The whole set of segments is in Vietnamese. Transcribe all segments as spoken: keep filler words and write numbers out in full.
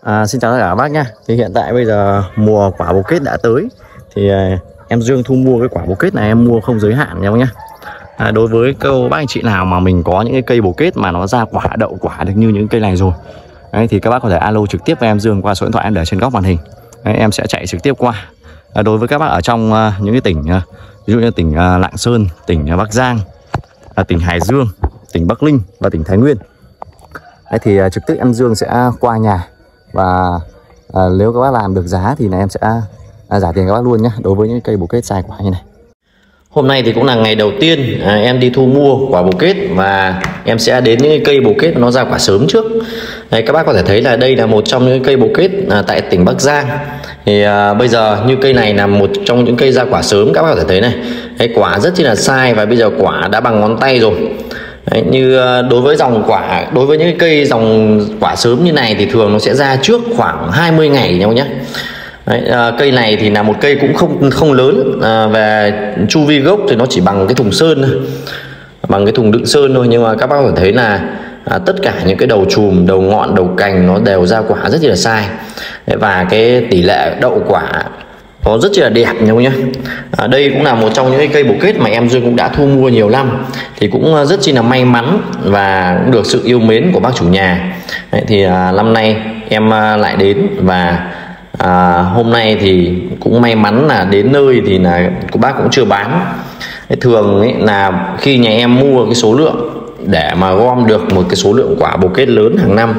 À, xin chào tất cả các bác nhá. Thì hiện tại bây giờ mùa quả bồ kết đã tới. Thì à, em Dương thu mua cái quả bồ kết này em mua không giới hạn nha bác nhá. À, đối với các bác anh chị nào mà mình có những cái cây bồ kết mà nó ra quả đậu quả được như những cây này rồi, đấy, thì các bác có thể alo trực tiếp với em Dương qua số điện thoại em để trên góc màn hình. Đấy, em sẽ chạy trực tiếp qua. À, đối với các bác ở trong à, những cái tỉnh à, ví dụ như tỉnh à, Lạng Sơn, tỉnh à, Bắc Giang, à, tỉnh Hải Dương, tỉnh Bắc Ninh và tỉnh Thái Nguyên, đấy, thì à, trực tiếp em Dương sẽ qua nhà. Và à, nếu các bác làm được giá thì là em sẽ à, trả tiền các bác luôn nhé, đối với những cây bồ kết sai quả như này. Hôm nay thì cũng là ngày đầu tiên à, em đi thu mua quả bồ kết, và em sẽ đến những cây bồ kết nó ra quả sớm trước. Đây, các bác có thể thấy là đây là một trong những cây bồ kết à, tại tỉnh Bắc Giang. Thì à, bây giờ như cây này là một trong những cây ra quả sớm, các bác có thể thấy này. Đấy, quả rất chi là sai và bây giờ quả đã bằng ngón tay rồi. Đấy, như đối với dòng quả, đối với những cây dòng quả sớm như này thì thường nó sẽ ra trước khoảng hai mươi ngày nhau nhé. Đấy, à, cây này thì là một cây cũng không không lớn, à, về chu vi gốc thì nó chỉ bằng cái thùng sơn thôi, bằng cái thùng đựng sơn thôi, nhưng mà các bác có thể thấy là à, tất cả những cái đầu chùm, đầu ngọn, đầu cành nó đều ra quả rất là sai. Đấy, và cái tỷ lệ đậu quả nó rất là đẹp nhau nhé. À, đây cũng là một trong những cây bồ kết mà em Dương cũng đã thu mua nhiều năm, thì cũng rất chi là may mắn và cũng được sự yêu mến của bác chủ nhà. Đấy, thì à, năm nay em à, lại đến và à, hôm nay thì cũng may mắn là đến nơi thì là của bác cũng chưa bán. Đấy, thường ấy là khi nhà em mua cái số lượng để mà gom được một cái số lượng quả bồ kết lớn hàng năm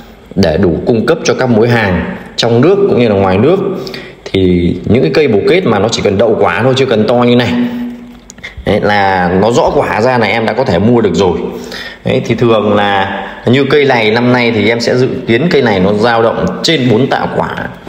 để đủ cung cấp cho các mối hàng trong nước cũng như là ngoài nước, thì những cái cây bồ kết mà nó chỉ cần đậu quả thôi, chưa cần to như này, đấy, là nó rõ quả ra là em đã có thể mua được rồi. Đấy, thì thường là như cây này năm nay thì em sẽ dự kiến cây này nó dao động trên bốn tạ quả.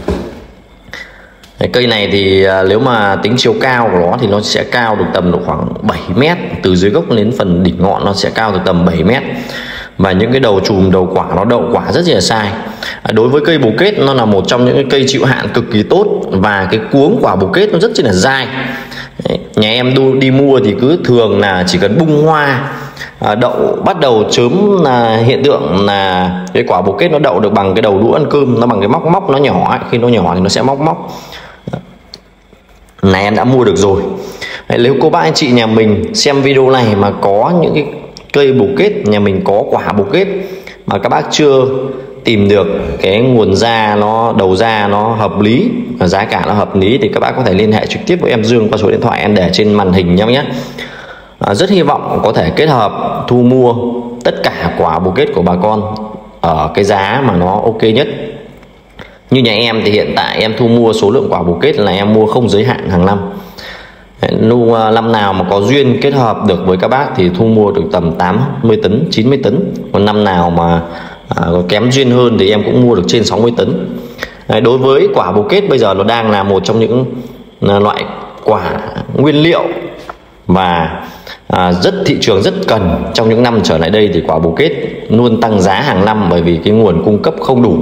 Đấy, cây này thì nếu mà tính chiều cao của nó thì nó sẽ cao được tầm độ khoảng bảy mét, từ dưới gốc đến phần đỉnh ngọn nó sẽ cao được tầm bảy mét. Và những cái đầu chùm, đầu quả nó đậu quả rất là sai. À, đối với cây bồ kết nó là một trong những cái cây chịu hạn cực kỳ tốt, và cái cuống quả bồ kết nó rất là dai. Đấy, nhà em đi, đi mua thì cứ thường là chỉ cần bung hoa à, đậu bắt đầu chớm là hiện tượng là cái quả bồ kết nó đậu được bằng cái đầu đũa ăn cơm, nó bằng cái móc móc nó nhỏ ấy. Khi nó nhỏ thì nó sẽ móc móc này em đã mua được rồi. Đấy, nếu cô bác anh chị nhà mình xem video này mà có những cái cây bồ kết, nhà mình có quả bồ kết mà các bác chưa tìm được cái nguồn ra, nó đầu ra nó hợp lý và giá cả nó hợp lý, thì các bác có thể liên hệ trực tiếp với em Dương qua số điện thoại em để trên màn hình nhé. À, rất hy vọng có thể kết hợp thu mua tất cả quả bồ kết của bà con ở cái giá mà nó ok nhất. Như nhà em thì hiện tại em thu mua số lượng quả bồ kết là em mua không giới hạn hàng năm. Nu năm nào mà có duyên kết hợp được với các bác thì thu mua được tầm tám mươi tấn, chín mươi tấn. Còn năm nào mà à, có kém duyên hơn thì em cũng mua được trên sáu mươi tấn. Đấy, đối với quả bồ kết bây giờ nó đang là một trong những à, loại quả nguyên liệu và à, rất thị trường rất cần. Trong những năm trở lại đây thì quả bồ kết luôn tăng giá hàng năm bởi vì cái nguồn cung cấp không đủ.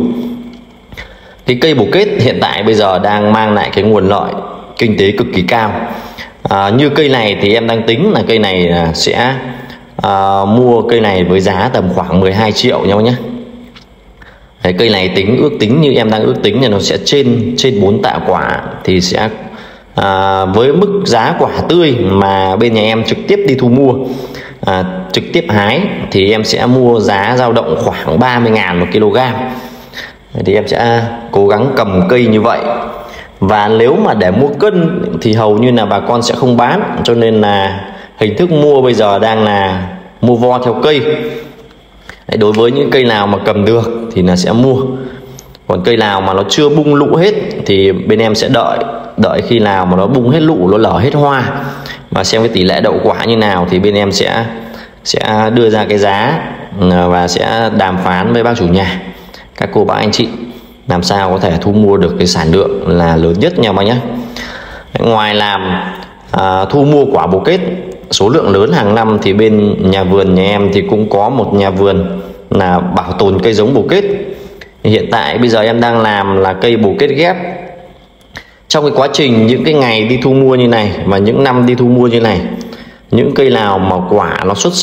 Cái cây bồ kết hiện tại bây giờ đang mang lại cái nguồn lợi kinh tế cực kỳ cao. À, như cây này thì em đang tính là cây này sẽ à, mua cây này với giá tầm khoảng mười hai triệu nhau nhé. Đấy, cây này tính ước tính như em đang ước tính là nó sẽ trên trên bốn tạ quả, thì sẽ à, với mức giá quả tươi mà bên nhà em trực tiếp đi thu mua, à, trực tiếp hái, thì em sẽ mua giá dao động khoảng ba mươi ngàn một kg. Thì em sẽ cố gắng cầm cây như vậy. Và nếu mà để mua cân thì hầu như là bà con sẽ không bán, cho nên là hình thức mua bây giờ đang là mua vo theo cây. Đấy, đối với những cây nào mà cầm được thì là sẽ mua, còn cây nào mà nó chưa bung lụ hết thì bên em sẽ đợi đợi khi nào mà nó bung hết lụ, nó lở hết hoa và xem cái tỷ lệ đậu quả như nào thì bên em sẽ sẽ đưa ra cái giá và sẽ đàm phán với bác chủ nhà, các cô bác anh chị, làm sao có thể thu mua được cái sản lượng là lớn nhất nha bác nhé. Ngoài làm à, thu mua quả bồ kết số lượng lớn hàng năm thì bên nhà vườn nhà em thì cũng có một nhà vườn là bảo tồn cây giống bồ kết. Hiện tại bây giờ em đang làm là cây bồ kết ghép. Trong cái quá trình những cái ngày đi thu mua như này và những năm đi thu mua như này, những cây nào mà quả nó xuất sắc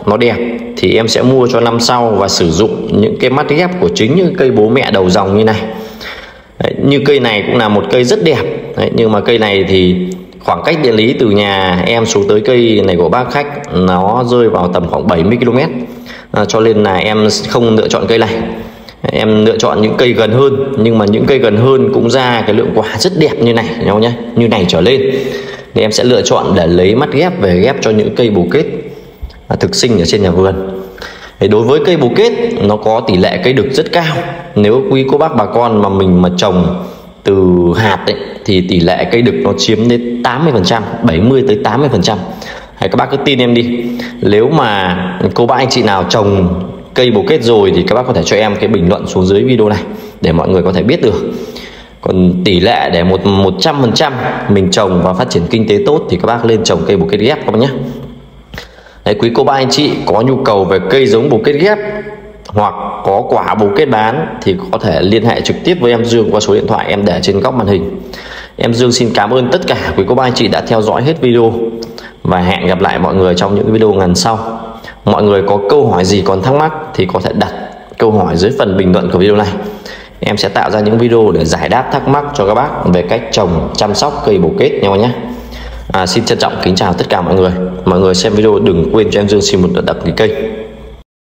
nó đẹp thì em sẽ mua cho năm sau và sử dụng những cái mắt ghép của chính những cây bố mẹ đầu dòng như này. Đấy, như cây này cũng là một cây rất đẹp. Đấy, nhưng mà cây này thì khoảng cách địa lý từ nhà em xuống tới cây này của bác khách nó rơi vào tầm khoảng bảy mươi ki lô mét, à, cho nên là em không lựa chọn cây này. Em lựa chọn những cây gần hơn, nhưng mà những cây gần hơn cũng ra cái lượng quả rất đẹp như này nhau nhé, như này trở lên thì em sẽ lựa chọn để lấy mắt ghép về ghép cho những cây bồ kết à, thực sinh ở trên nhà vườn. Thì đối với cây bồ kết nó có tỷ lệ cây đực rất cao. Nếu quý cô bác bà con mà mình mà trồng từ hạt ấy, thì tỷ lệ cây đực nó chiếm đến tám mươi phần trăm, bảy mươi tới tám mươi phần trăm. Các bác cứ tin em đi. Nếu mà cô bác anh chị nào trồng cây bồ kết rồi thì các bác có thể cho em cái bình luận xuống dưới video này để mọi người có thể biết được. Còn tỷ lệ để một một trăm phần trăm mình trồng và phát triển kinh tế tốt thì các bác lên trồng cây bồ kết ghép các bác nhé. Đấy, quý cô bác anh chị có nhu cầu về cây giống bồ kết ghép hoặc có quả bồ kết bán thì có thể liên hệ trực tiếp với em Dương qua số điện thoại em để trên góc màn hình. Em Dương xin cảm ơn tất cả quý cô bác anh chị đã theo dõi hết video và hẹn gặp lại mọi người trong những video lần sau. Mọi người có câu hỏi gì còn thắc mắc thì có thể đặt câu hỏi dưới phần bình luận của video này. Em sẽ tạo ra những video để giải đáp thắc mắc cho các bác về cách trồng, chăm sóc cây bồ kết nhau nhé. À, xin trân trọng kính chào tất cả mọi người. Mọi người xem video đừng quên cho em Dương xin một lượt đăng ký kênh.